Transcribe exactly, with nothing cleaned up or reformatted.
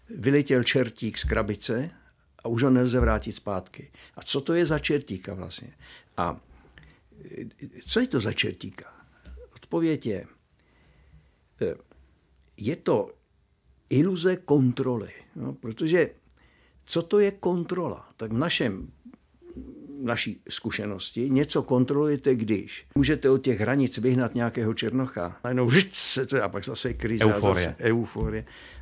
vyletěl čertík z krabice a už ho nelze vrátit zpátky. A co to je za čertíka vlastně? A co je to za čertíka? Odpověď je, je to iluze kontroly. No, protože co to je kontrola? Tak v našem, naší zkušenosti něco kontrolujete, když můžete od těch hranic vyhnat nějakého černocha, najednou žít se to a pak zase krize. Euforie. Zase, euforie.